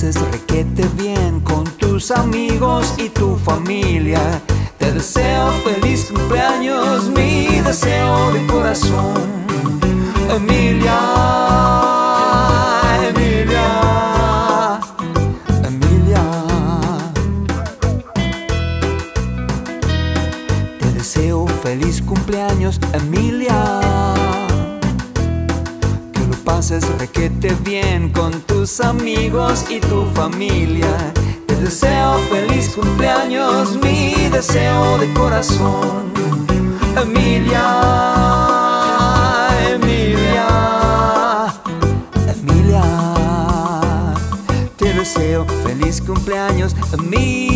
pases requete bien con tus amigos y tu familia. Te deseo feliz cumpleaños, mi deseo de corazón. Emilia, Emilia, Emilia. Te deseo feliz cumpleaños, Emilia. Que lo pases requete bien con tus amigos y tu familia. Te deseo feliz cumpleaños, mi deseo de corazón. Emilia, Emilia, Emilia. Te deseo feliz cumpleaños, Emilia.